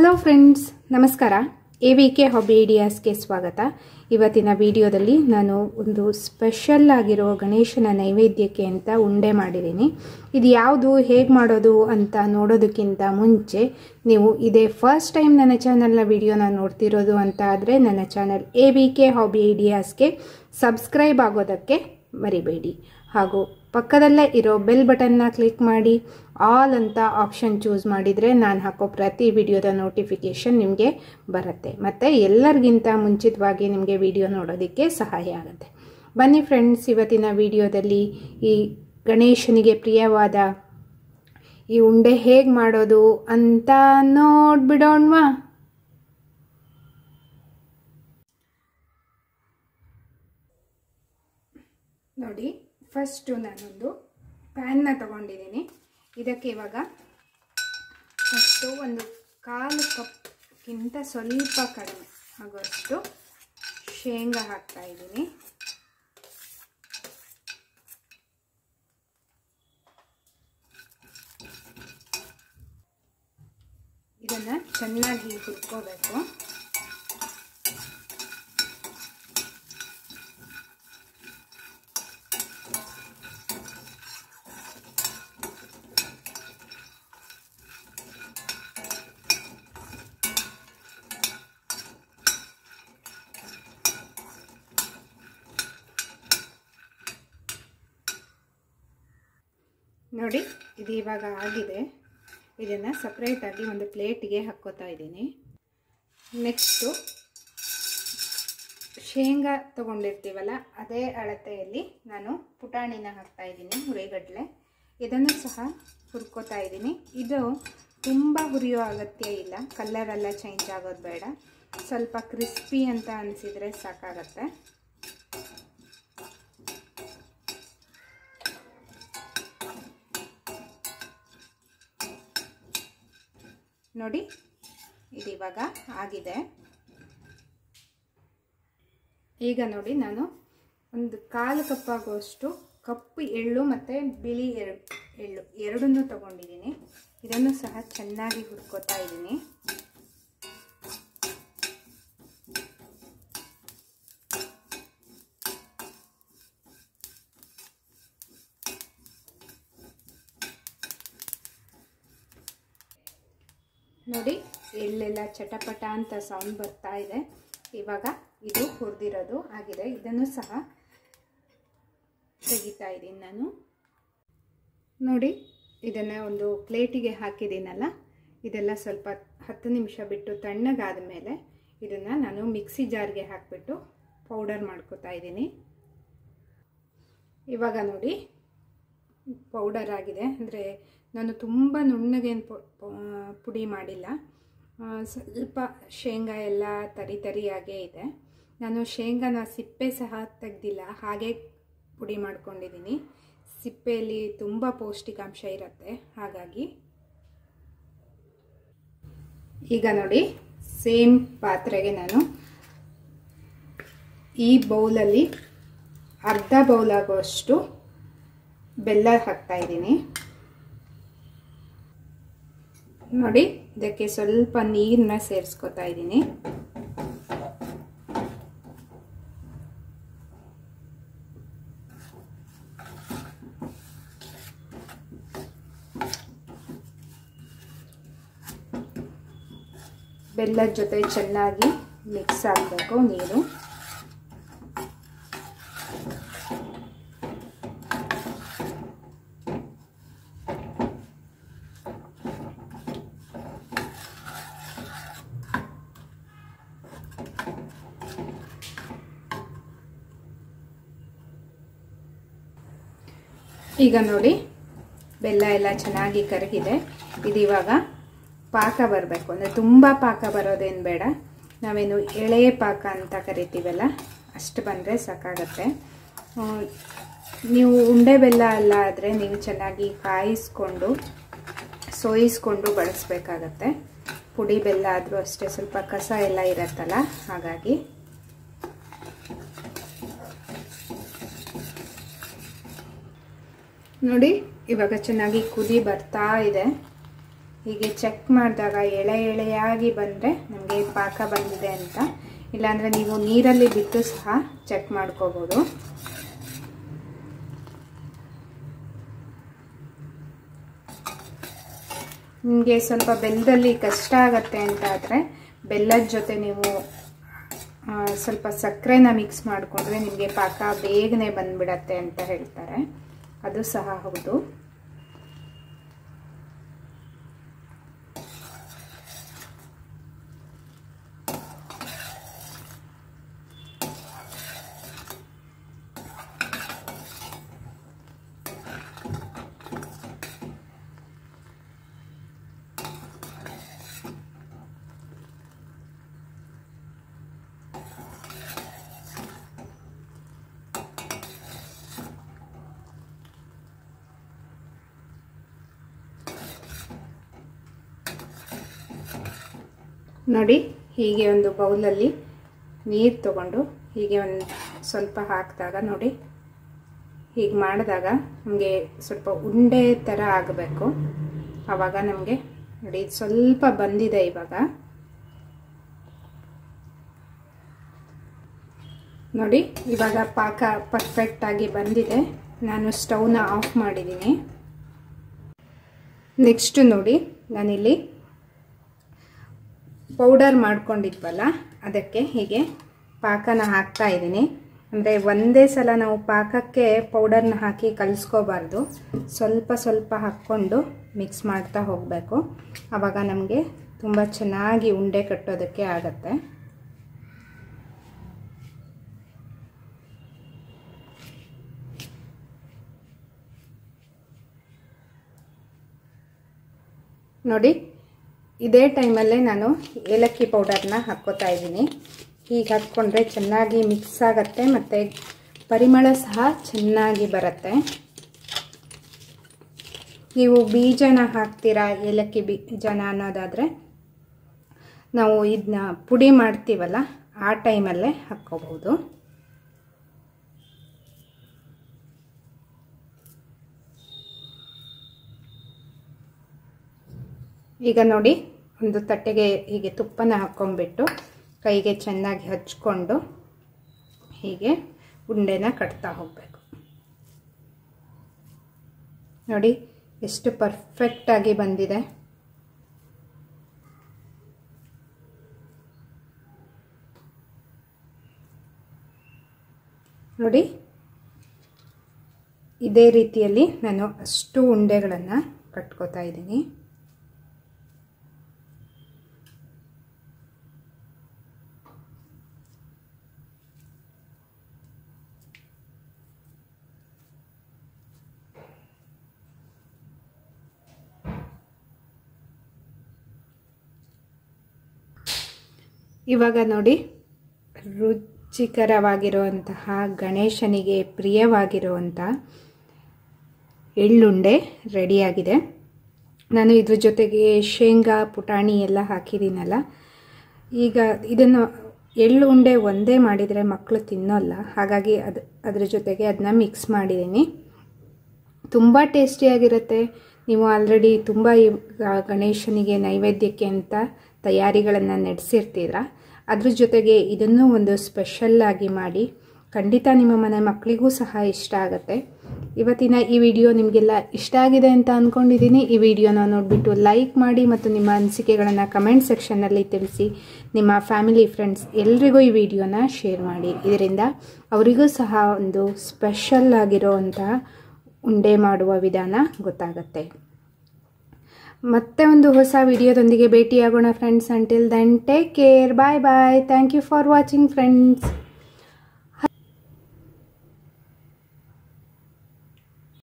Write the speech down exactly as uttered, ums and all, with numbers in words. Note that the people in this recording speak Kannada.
ಹಲೋ ಫ್ರೆಂಡ್ಸ್, ನಮಸ್ಕಾರ. ಎ ವಿ ಕೆ ಹಾಬಿ ಐಡಿಯಾಸ್ಗೆ ಸ್ವಾಗತ. ಇವತ್ತಿನ ವಿಡಿಯೋದಲ್ಲಿ ನಾನು ಒಂದು ಸ್ಪೆಷಲ್ ಆಗಿರೋ ಗಣೇಶನ ನೈವೇದ್ಯಕ್ಕೆ ಅಂತ ಉಂಡೆ ಮಾಡಿದ್ದೀನಿ. ಇದು ಯಾವುದು, ಹೇಗೆ ಮಾಡೋದು ಅಂತ ನೋಡೋದಕ್ಕಿಂತ ಮುಂಚೆ ನೀವು ಇದೇ ಫಸ್ಟ್ ಟೈಮ್ ನನ್ನ ಚಾನಲ್ನ ವಿಡಿಯೋನ ನೋಡ್ತಿರೋದು ಅಂತ ಆದರೆ ನನ್ನ channel A V K hobby ಐಡಿಯಾಸ್ಗೆ ಸಬ್ಸ್ಕ್ರೈಬ್ ಆಗೋದಕ್ಕೆ ಮರಿಬೇಡಿ. ಹಾಗೂ ಪಕ್ಕದಲ್ಲೇ ಇರೋ ಬೆಲ್ ಬಟನ್ನ ಕ್ಲಿಕ್ ಮಾಡಿ ಆಲ್ ಅಂತ ಆಪ್ಷನ್ ಚೂಸ್ ಮಾಡಿದರೆ ನಾನು ಹಾಕೋ ಪ್ರತಿ ವಿಡಿಯೋದ ನೋಟಿಫಿಕೇಷನ್ ನಿಮಗೆ ಬರುತ್ತೆ ಮತ್ತು ಎಲ್ಲರಿಗಿಂತ ಮುಂಚಿತವಾಗಿ ನಿಮಗೆ ವಿಡಿಯೋ ನೋಡೋದಕ್ಕೆ ಸಹಾಯ ಆಗುತ್ತೆ. ಬನ್ನಿ ಫ್ರೆಂಡ್ಸ್, ಇವತ್ತಿನ ವಿಡಿಯೋದಲ್ಲಿ ಈ ಗಣೇಶನಿಗೆ ಪ್ರಿಯವಾದ ಈ ಉಂಡೆ ಹೇಗೆ ಮಾಡೋದು ಅಂತ ನೋಡ್ಬಿಡೋಣವಾ. ನೋಡಿ, ಫಸ್ಟು ನಾನೊಂದು ಪ್ಯಾನ್ನ ತಗೊಂಡಿದ್ದೀನಿ. ಇದಕ್ಕೆ ಇವಾಗ ಫಸ್ಟು ಒಂದು ಕಾಲು ಕಪ್ಗಿಂತ ಸ್ವಲ್ಪ ಕಡಿಮೆ ಆಗುವಷ್ಟು ಶೇಂಗಾ ಹಾಕ್ತಾ ಇದ್ದೀನಿ. ಇದನ್ನು ಚೆನ್ನಾಗಿ ಹುರ್ಕೋಬೇಕು. ನೋಡಿ, ಇದು ಇವಾಗ ಆಗಿದೆ. ಇದನ್ನು ಸಪ್ರೇಟಾಗಿ ಒಂದು ಪ್ಲೇಟಿಗೆ ಹಾಕ್ಕೋತಾ ಇದ್ದೀನಿ. ನೆಕ್ಸ್ಟು ಶೇಂಗಾ ತೊಗೊಂಡಿರ್ತೀವಲ್ಲ, ಅದೇ ಅಳತೆಯಲ್ಲಿ ನಾನು ಪುಟಾಣಿನ ಹಾಕ್ತಾ ಇದ್ದೀನಿ, ಹುರಿಗಡಲೆ. ಇದನ್ನು ಸಹ ಹುರ್ಕೋತಾ ಇದ್ದೀನಿ. ಇದು ತುಂಬ ಹುರಿಯೋ ಅಗತ್ಯ ಇಲ್ಲ, ಕಲರೆಲ್ಲ ಚೇಂಜ್ ಆಗೋದು ಬೇಡ. ಸ್ವಲ್ಪ ಕ್ರಿಸ್ಪಿ ಅಂತ ಅನಿಸಿದರೆ ಸಾಕಾಗತ್ತೆ. ನೋಡಿ, ಇದು ಇವಾಗ ಆಗಿದೆ. ಈಗ ನೋಡಿ, ನಾನು ಒಂದು ಕಾಲು ಕಪ್ ಆಗುವಷ್ಟು ಕಪ್ಪು ಎಳ್ಳು ಮತ್ತು ಬಿಳಿ ಎಳ್ಳು ಎಳ್ಳು ಎರಡನ್ನೂ ತಗೊಂಡಿದ್ದೀನಿ. ಇದನ್ನು ಸಹ ಚೆನ್ನಾಗಿ ಹುರ್ಕೋತಾ ಇದ್ದೀನಿ. ನೋಡಿ, ಎಳ್ಳೆಲ್ಲ ಚಟಪಟ ಅಂತ ಸೌಂಡ್ ಬರ್ತಾ ಇದೆ. ಇವಾಗ ಇದು ಹುರಿದಿರೋದು ಆಗಿದೆ. ಇದನ್ನು ಸಹ ತೆಗಿತಾ ಇದ್ದೀನಿ ನಾನು. ನೋಡಿ, ಇದನ್ನು ಒಂದು ಪ್ಲೇಟಿಗೆ ಹಾಕಿದ್ದೀನಲ್ಲ, ಇದೆಲ್ಲ ಸ್ವಲ್ಪ ಹತ್ತು ನಿಮಿಷ ಬಿಟ್ಟು ತಣ್ಣಗಾದ ಮೇಲೆ ಇದನ್ನು ನಾನು ಮಿಕ್ಸಿ ಜಾರ್ಗೆ ಹಾಕಿಬಿಟ್ಟು ಪೌಡರ್ ಮಾಡ್ಕೋತಾ ಇದ್ದೀನಿ. ಇವಾಗ ನೋಡಿ, ಪೌಡರ್ ಆಗಿದೆ. ಅಂದರೆ ನಾನು ತುಂಬ ನುಣ್ಣಗೇನು ಪುಡಿ ಮಾಡಿಲ್ಲ, ಸ್ವಲ್ಪ ಶೇಂಗಾ ಎಲ್ಲ ತರಿ ತರಿಯಾಗೇ ಇದೆ. ನಾನು ಶೇಂಗಾನ ಸಿಪ್ಪೆ ಸಹ ತೆಗೆದಿಲ್ಲ, ಹಾಗೆ ಪುಡಿ ಮಾಡ್ಕೊಂಡಿದ್ದೀನಿ. ಸಿಪ್ಪೆಯಲ್ಲಿ ತುಂಬ ಪೌಷ್ಟಿಕಾಂಶ ಇರುತ್ತೆ, ಹಾಗಾಗಿ. ಈಗ ನೋಡಿ, ಸೇಮ್ ಪಾತ್ರೆಗೆ ನಾನು ಈ ಬೌಲಲ್ಲಿ ಅರ್ಧ ಬೌಲ್ ಆಗುವಷ್ಟು ಬೆಲ್ಲ ಹಾಕ್ತಾ ಇದ್ದೀನಿ. ನೋಡಿ, ಇದಕ್ಕೆ ಸ್ವಲ್ಪ ನೀರನ್ನ ಸೇರಿಸ್ಕೊತಾ ಇದ್ದೀನಿ. ಬೆಲ್ಲದ ಜೊತೆ ಚೆನ್ನಾಗಿ ಮಿಕ್ಸ್ ಆಗಬೇಕು ನೀರು. ಈಗ ನೋಡಿ, ಬೆಲ್ಲ ಎಲ್ಲ ಚೆನ್ನಾಗಿ ಕರಗಿದೆ. ಇದು ಇವಾಗ ಪಾಕ ಬರಬೇಕು. ಅಂದರೆ ತುಂಬ ಪಾಕ ಬರೋದೇನು ಬೇಡ, ನಾವೇನು ಎಳೆಯ ಪಾಕ ಅಂತ ಕರಿತೀವಲ್ಲ, ಅಷ್ಟು ಬಂದರೆ ಸಾಕಾಗತ್ತೆ. ನೀವು ಉಂಡೆ ಬೆಲ್ಲ ಅಲ್ಲ ಆದರೆ ನೀವು ಚೆನ್ನಾಗಿ ಕಾಯಿಸ್ಕೊಂಡು ಸೋಯಿಸ್ಕೊಂಡು ಬಳಸಬೇಕಾಗತ್ತೆ. ಪುಡಿ ಬೆಲ್ಲ ಆದರೂ ಅಷ್ಟೇ, ಸ್ವಲ್ಪ ಕಸ ಎಲ್ಲ ಇರುತ್ತಲ್ಲ, ಹಾಗಾಗಿ. ನೋಡಿ, ಇವಾಗ ಚೆನ್ನಾಗಿ ಕುದಿ ಬರ್ತಾ ಇದೆ. ಹೀಗೆ ಚೆಕ್ ಮಾಡಿದಾಗ ಎಳೆ ಎಳೆಯಾಗಿ ಬಂದರೆ ನಮಗೆ ಪಾಕ ಬಂದಿದೆ ಅಂತ. ಇಲ್ಲಾಂದರೆ ನೀವು ನೀರಲ್ಲಿ ಬಿಟ್ಟು ಸಹ ಚೆಕ್ ಮಾಡ್ಕೋಬೋದು. ನಿಮಗೆ ಸ್ವಲ್ಪ ಬೆಲ್ಲದಲ್ಲಿ ಕಷ್ಟ ಆಗತ್ತೆ ಅಂತ ಆದರೆ ಬೆಲ್ಲದ ಜೊತೆ ನೀವು ಸ್ವಲ್ಪ ಸಕ್ಕರೆನ ಮಿಕ್ಸ್ ಮಾಡಿಕೊಂಡ್ರೆ ನಿಮಗೆ ಪಾಕ ಬೇಗನೆ ಬಂದ್ಬಿಡತ್ತೆ ಅಂತ ಹೇಳ್ತಾರೆ. ಅದು ಸಹ ಹೌದು. ನೋಡಿ, ಹೀಗೆ ಒಂದು ಬೌಲಲ್ಲಿ ನೀರು ತಗೊಂಡು ಹೀಗೆ ಒಂದು ಸ್ವಲ್ಪ ಹಾಕಿದಾಗ ನೋಡಿ, ಹೀಗೆ ಮಾಡಿದಾಗ ನಮಗೆ ಸ್ವಲ್ಪ ಉಂಡೆ ಥರ ಆಗಬೇಕು. ಆವಾಗ ನಮಗೆ ನೋಡಿ ಸ್ವಲ್ಪ ಬಂದಿದೆ. ಇವಾಗ ನೋಡಿ, ಇವಾಗ ಪಾಕ ಪರ್ಫೆಕ್ಟಾಗಿ ಬಂದಿದೆ. ನಾನು ಸ್ಟವ್ನ ಆಫ್ ಮಾಡಿದ್ದೀನಿ. ನೆಕ್ಸ್ಟ್ ನೋಡಿ, ನಾನಿಲ್ಲಿ ಪೌಡರ್ ಮಾಡ್ಕೊಂಡಿದ್ವಲ್ಲ ಅದಕ್ಕೆ ಹೀಗೆ ಪಾಕನ ಹಾಕ್ತಾ ಇದ್ದೀನಿ. ಅಂದರೆ ಒಂದೇ ಸಲ ನಾವು ಪಾಕಕ್ಕೆ ಪೌಡರ್ನ ಹಾಕಿ ಕಲಿಸ್ಕೋಬಾರ್ದು. ಸ್ವಲ್ಪ ಸ್ವಲ್ಪ ಹಾಕ್ಕೊಂಡು ಮಿಕ್ಸ್ ಮಾಡ್ತಾ ಹೋಗಬೇಕು. ಆವಾಗ ನಮಗೆ ತುಂಬ ಚೆನ್ನಾಗಿ ಉಂಡೆ ಕಟ್ಟೋದಕ್ಕೆ ಆಗತ್ತೆ. ನೋಡಿ, ಇದೇ ಟೈಮಲ್ಲೇ ನಾನು ಏಲಕ್ಕಿ ಪೌಡರ್ನ ಹಾಕ್ಕೋತಾ ಇದ್ದೀನಿ. ಹೀಗೆ ಹಾಕ್ಕೊಂಡ್ರೆ ಚೆನ್ನಾಗಿ ಮಿಕ್ಸ್ ಆಗುತ್ತೆ ಮತ್ತು ಪರಿಮಳ ಸಹ ಚೆನ್ನಾಗಿ ಬರುತ್ತೆ. ನೀವು ಬೀಜನ ಹಾಕ್ತೀರಾ, ಏಲಕ್ಕಿ ಬೀಜನ ಅನ್ನೋದಾದರೆ ನಾವು ಇದನ್ನ ಪುಡಿ ಮಾಡ್ತೀವಲ್ಲ ಆ ಟೈಮಲ್ಲೇ ಹಾಕ್ಕೋಬಹುದು. ಈಗ ನೋಡಿ, ಒಂದು ತಟ್ಟೆಗೆ ಹೀಗೆ ತುಪ್ಪನ ಹಾಕ್ಕೊಂಡ್ಬಿಟ್ಟು ಕೈಗೆ ಚೆನ್ನಾಗಿ ಹಚ್ಕೊಂಡು ಹೀಗೆ ಉಂಡೆನ ಕಟ್ತಾ ಹೋಗಬೇಕು. ನೋಡಿ ಎಷ್ಟು ಪರ್ಫೆಕ್ಟಾಗಿ ಬಂದಿದೆ. ನೋಡಿ, ಇದೇ ರೀತಿಯಲ್ಲಿ ನಾನು ಅಷ್ಟು ಉಂಡೆಗಳನ್ನು ಕಟ್ಕೋತಾ ಇದ್ದೀನಿ. ಇವಾಗ ನೋಡಿ, ರುಚಿಕರವಾಗಿರುವಂತಹ ಗಣೇಶನಿಗೆ ಪ್ರಿಯವಾಗಿರುವಂಥ ಎಳ್ಳುಂಡೆ ರೆಡಿಯಾಗಿದೆ. ನಾನು ಇದ್ರ ಜೊತೆಗೆ ಶೇಂಗಾ ಪುಟಾಣಿ ಎಲ್ಲ ಹಾಕಿದ್ದೀನಲ್ಲ. ಈಗ ಇದನ್ನು ಎಳ್ಳು ಉಂಡೆ ಒಂದೇ ಮಾಡಿದರೆ ಮಕ್ಕಳು ತಿನ್ನೋಲ್ಲ, ಹಾಗಾಗಿ ಅದು ಅದ್ರ ಜೊತೆಗೆ ಅದನ್ನ ಮಿಕ್ಸ್ ಮಾಡಿದ್ದೀನಿ. ತುಂಬ ಟೇಸ್ಟಿಯಾಗಿರುತ್ತೆ. ನೀವು ಆಲ್ರೆಡಿ ತುಂಬ ಗಣೇಶನಿಗೆ ನೈವೇದ್ಯಕ್ಕೆ ಅಂತ ತಯಾರಿಗಳನ್ನು ನಡೆಸಿರ್ತೀರ. ಅದ್ರ ಜೊತೆಗೆ ಇದನ್ನು ಒಂದು ಸ್ಪೆಷಲ್ಲಾಗಿ ಮಾಡಿ ಖಂಡಿತ ನಿಮ್ಮ ಮನೆ ಮಕ್ಕಳಿಗೂ ಸಹ ಇಷ್ಟ ಆಗುತ್ತೆ. ಇವತ್ತಿನ ಈ ವಿಡಿಯೋ ನಿಮಗೆಲ್ಲ ಇಷ್ಟ ಆಗಿದೆ ಅಂತ ಅಂದ್ಕೊಂಡಿದ್ದೀನಿ. ಈ ವಿಡಿಯೋನ ನೋಡಿಬಿಟ್ಟು ಲೈಕ್ ಮಾಡಿ ಮತ್ತು ನಿಮ್ಮ ಅನಿಸಿಕೆಗಳನ್ನು ಕಮೆಂಟ್ ಸೆಕ್ಷನ್ನಲ್ಲಿ ತಿಳಿಸಿ. ನಿಮ್ಮ ಫ್ಯಾಮಿಲಿ ಫ್ರೆಂಡ್ಸ್ ಎಲ್ರಿಗೂ ಈ ವಿಡಿಯೋನ ಶೇರ್ ಮಾಡಿ. ಇದರಿಂದ ಅವರಿಗೂ ಸಹ ಒಂದು ಸ್ಪೆಷಲ್ ಆಗಿರೋವಂತಹ ಉಂಡೆ ಮಾಡುವ ವಿಧಾನ ಗೊತ್ತಾಗುತ್ತೆ. ಮತ್ತೆ ಒಂದು ಹೊಸ ವಿಡಿಯೋದೊಂದಿಗೆ ಭೇಟಿಯಾಗೋಣ friends. Until then take care, bye bye. Thank you for watching friends.